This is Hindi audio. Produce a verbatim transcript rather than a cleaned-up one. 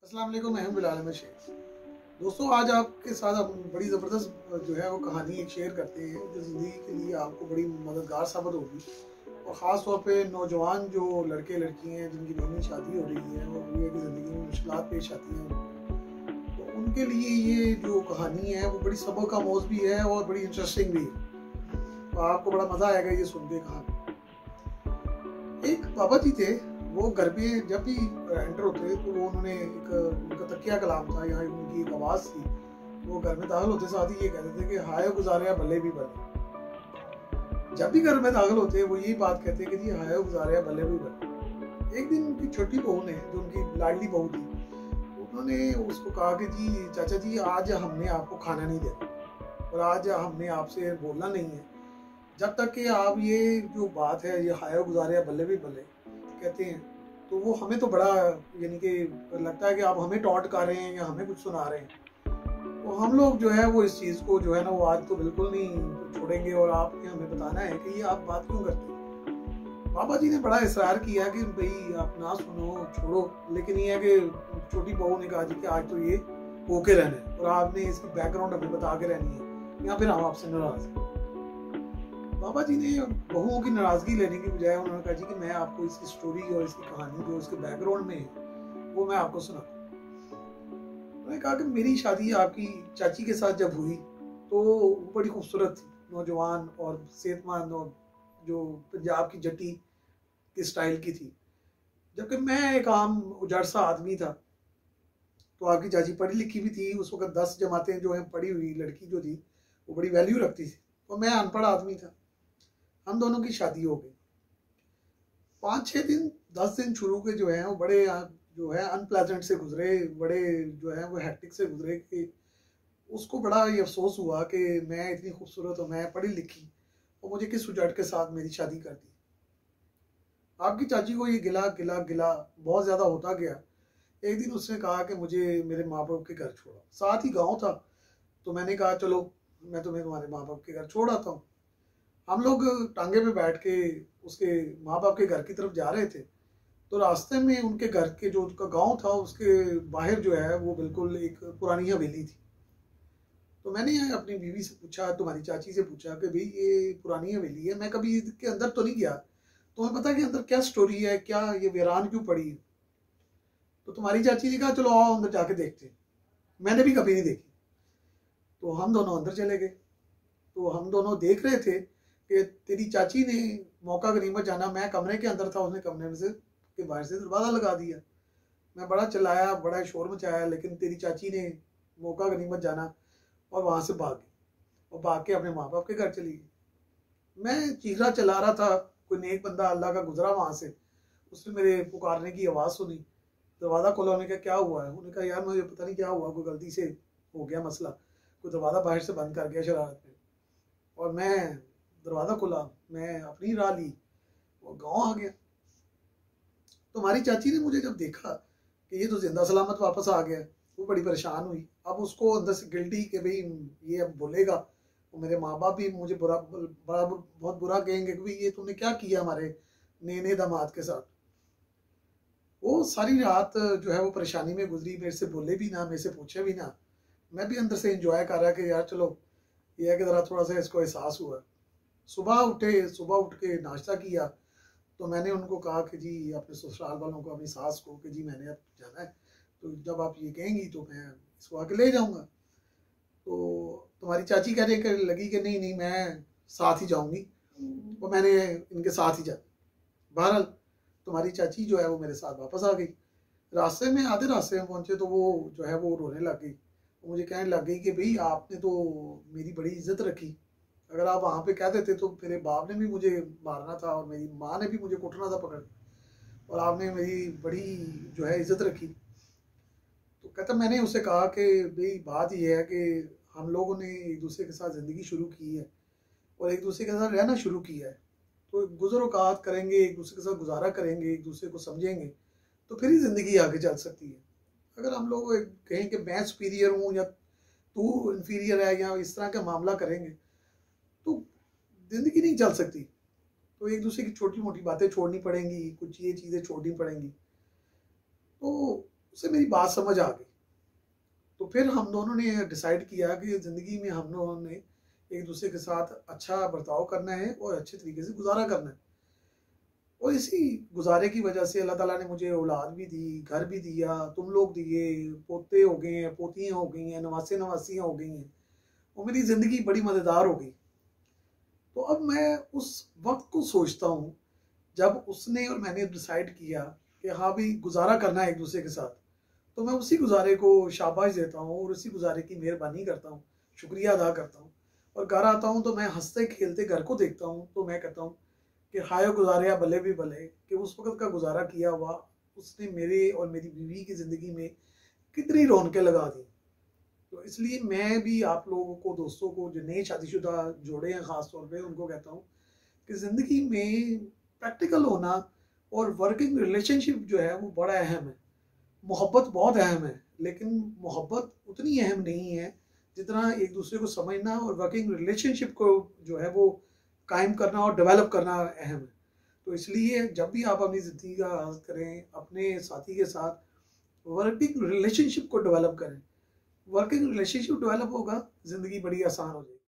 अस्सलाम वालेकुम, मैं हूं बिलाल अहमद शेख। दोस्तों, आज आपके साथ हम बड़ी ज़बरदस्त जो है वो कहानी एक शेयर करते हैं जो ज़िंदगी के लिए आपको बड़ी मददगार साबित होगी। और ख़ास तौर पे नौजवान जो लड़के लड़की हैं जिनकी नई नई शादी हो रही है और ये कि ज़िंदगी में मुश्किलात पेश आती हैं उनको, तो उनके लिए ये जो कहानी है वो बड़ी सबक आमोज़ भी है और बड़ी इंटरेस्टिंग भी है। तो आपको बड़ा मज़ा आएगा ये सुन के कहानी। एक बाबा जी थे, वो घर पे जब भी एंटर होते तो वो उन्होंने एक उनका तकिया कलाम था या उनकी एक आवाज़ थी। वो घर में दाखिल होते साथ ही ये कहते थे कि हाय गुजारिया भले भी भले। जब भी घर में दाखिल होते वो यही बात कहते कि जी हाय गुजारिया भले भी भले। एक दिन उनकी छोटी बहू ने, जो उनकी लाडली बहू थी, उन्होंने उसको कहा कि जी चाचा जी, आज हमने आपको खाना नहीं देना और आज हमने आपसे बोलना नहीं है जब तक कि आप ये जो बात है, ये हाय गुजारिया भले भी भले कहते हैं। तो वो हमें तो बड़ा यानी कि लगता है कि आप हमें टॉन्ट कर रहे हैं या हमें कुछ सुना रहे हैं। तो हम लोग जो है वो इस चीज़ को जो है ना वो आज तो बिल्कुल नहीं छोड़ेंगे और आपने हमें बताना है कि ये आप बात क्यों करते हैं। बाबा जी ने बड़ा इसरार किया कि भाई आप ना सुनो, छोड़ो, लेकिन ये है कि छोटी बहू ने कहा जी कि आज तो ये होके रहना है और आपने इसकी बैकग्राउंड हमें बता के रहनी है या फिर हम आपसे नाराज हैं। बाबा जी ने बहुओं की नाराजगी लेने की बजाय उन्होंने कहा जी कि मैं आपको इसकी स्टोरी और इसकी कहानी जो इसके बैकग्राउंड में है वो मैं आपको सुना। उन्होंने कहा कि मेरी शादी आपकी चाची के साथ जब हुई तो वो बड़ी खूबसूरत थी, नौजवान और सेहतमंद और जो पंजाब की जट्टी के स्टाइल की थी, जबकि मैं एक आम उजड़ सा आदमी था। तो आपकी चाची पढ़ी लिखी भी थी, उस वक्त दस जमातें जो है पढ़ी हुई लड़की जो थी वो बड़ी वैल्यू रखती थी और मैं अनपढ़ आदमी था। हम दोनों की शादी हो गई। पाँच छः दिन दस दिन शुरू के जो है वो बड़े जो है अनप्लेजेंट से गुजरे, बड़े जो है वो हैक्टिक से गुजरे कि उसको बड़ा ये अफसोस हुआ कि मैं इतनी खूबसूरत और मैं पढ़ी लिखी और मुझे किस उजड़ के साथ मेरी शादी कर दी। आपकी चाची को ये गिला गिला गिला बहुत ज़्यादा होता गया। एक दिन उसने कहा कि मुझे मेरे माँ बाप के घर छोड़ो। साथ ही गाँव था, तो मैंने कहा चलो मैं तुम्हें तुम्हारे माँ बाप के घर छोड़ आता हूँ। हम लोग टांगे पे बैठ के उसके माँ बाप के घर की तरफ जा रहे थे, तो रास्ते में उनके घर के जो उनका गांव था उसके बाहर जो है वो बिल्कुल एक पुरानी हवेली थी। तो मैंने अपनी बीवी से पूछा, तुम्हारी चाची से पूछा कि भाई ये पुरानी हवेली है, मैं कभी इसके अंदर तो नहीं गया, तुम्हें पता कि अंदर क्या स्टोरी है, क्या ये वीरान क्यों पड़ी है? तो तुम्हारी चाची ने कहा चलो आओ अंदर जाके देखते हैं। मैंने भी कभी नहीं देखी। तो हम दोनों अंदर चले गए। तो हम दोनों देख रहे थे कि तेरी चाची ने मौका गनीमत जाना, मैं कमरे के अंदर था, उसने कमरे में से के बाहर से दरवाज़ा लगा दिया। मैं बड़ा चिल्लाया, बड़ा शोर मचाया, लेकिन तेरी चाची ने मौका गनीमत जाना और वहाँ से भाग गई और भाग के अपने माँ बाप के घर चली गई। मैं चीखा चिल्ला रहा था, कोई नेक बंदा अल्लाह का गुजरा वहाँ से, उसने मेरे पुकारने की आवाज़ सुनी, दरवाज़ा खोला। उन्होंने कहा क्या हुआ है? उन्होंने कहा यार मुझे पता नहीं क्या हुआ, कोई गलती से हो गया मसला, कोई दरवाज़ा बाहर से बंद कर गया शरारत में। और मैं दरवाज़ा खुला, मैं अपनी राह ली और गांव आ गया। तुम्हारी चाची ने मुझे जब देखा कि ये तो जिंदा सलामत वापस आ गया, वो बड़ी परेशान हुई। अब उसको अंदर से गिल्टी कि भाई ये अब बोलेगा, और मेरे माँ बाप भी मुझे बुरा बड़ा बहुत बुरा कहेंगे कि भाई ये तुमने क्या किया हमारे नए नए दामाद के साथ। वो सारी रात जो है वो परेशानी में गुजरी, मेरे से बोले भी ना, मेरे से पूछे भी ना। मैं भी अंदर से इंजॉय कर रहा कि यार चलो ये है कि ज़रा थोड़ा सा इसको एहसास हुआ। सुबह उठे, सुबह उठ के नाश्ता किया, तो मैंने उनको कहा कि जी अपने ससुराल वालों को, अपनी सास को कि जी मैंने अब जाना है, तो जब आप ये कहेंगी तो मैं इसको आके ले जाऊंगा। तो तुम्हारी चाची कह रही लगी कि नहीं नहीं मैं साथ ही जाऊंगी, और मैंने इनके साथ ही जाना। बहरहाल तुम्हारी चाची जो है वो मेरे साथ वापस आ गई। रास्ते में आधे रास्ते में पहुंचे तो वो जो है वो रोने लग गई। मुझे कहने लग गई कि भाई आपने तो मेरी बड़ी इज्जत रखी, अगर आप वहाँ पे कह देते तो मेरे बाप ने भी मुझे मारना था और मेरी माँ ने भी मुझे कुटना था पकड़, और आपने मेरी बड़ी जो है इज्जत रखी। तो कहता मैंने उसे कहा कि भाई बात यह है कि हम लोगों ने एक दूसरे के साथ ज़िंदगी शुरू की है और एक दूसरे के साथ रहना शुरू किया है, तो गुज़र औक़ात करेंगे, एक दूसरे के साथ गुजारा करेंगे, एक दूसरे को समझेंगे, तो फिर ही ज़िंदगी आगे चल सकती है। अगर हम लोग कहें कि मैं सुपीरियर हूँ या तू इन्फीरियर है या इस तरह का मामला करेंगे तो ज़िंदगी नहीं चल सकती। तो एक दूसरे की छोटी मोटी बातें छोड़नी पड़ेंगी, कुछ ये चीज़ें छोड़नी पड़ेंगी। तो उसे मेरी बात समझ आ गई। तो फिर हम दोनों ने डिसाइड किया कि ज़िंदगी में हम दोनों ने एक दूसरे के साथ अच्छा बर्ताव करना है और अच्छे तरीके से गुजारा करना है। और इसी गुजारे की वजह से अल्लाह ताला ने मुझे औलाद भी दी, घर भी दिया, तुम लोग दिए, पोते हो गए हैं, पोतियाँ हो गई हैं, नवासे नवासियाँ हो गई हैं, और मेरी ज़िंदगी बड़ी मज़ेदार हो गई। तो अब मैं उस वक्त को सोचता हूँ जब उसने और मैंने डिसाइड किया कि हाँ भाई गुजारा करना है एक दूसरे के साथ, तो मैं उसी गुजारे को शाबाश देता हूँ और उसी गुजारे की मेहरबानी करता हूँ, शुक्रिया अदा करता हूँ। और घर आता हूँ तो मैं हंसते खेलते घर को देखता हूँ तो मैं कहता हूँ कि हाय गुजारे भले भी भले, कि उस वक्त का गुजारा किया हुआ उसने मेरे और मेरी बीवी की ज़िंदगी में कितनी रौनकें लगा दी। तो इसलिए मैं भी आप लोगों को, दोस्तों को जो नए शादीशुदा जोड़े हैं ख़ास तौर पे, उनको कहता हूँ कि ज़िंदगी में प्रैक्टिकल होना और वर्किंग रिलेशनशिप जो है वो बड़ा अहम है। मोहब्बत बहुत अहम है, लेकिन मोहब्बत उतनी अहम नहीं है जितना एक दूसरे को समझना और वर्किंग रिलेशनशिप को जो है वो कायम करना और डेवलप करना अहम है। तो इसलिए जब भी आप अपनी ज़िंदगी का आगाज़ करें, अपने साथी के साथ वर्किंग रिलेशनशिप को डेवलप करें। वर्किंग रिलेशनशिप डेवलप होगा, ज़िंदगी बड़ी आसान हो जाएगी।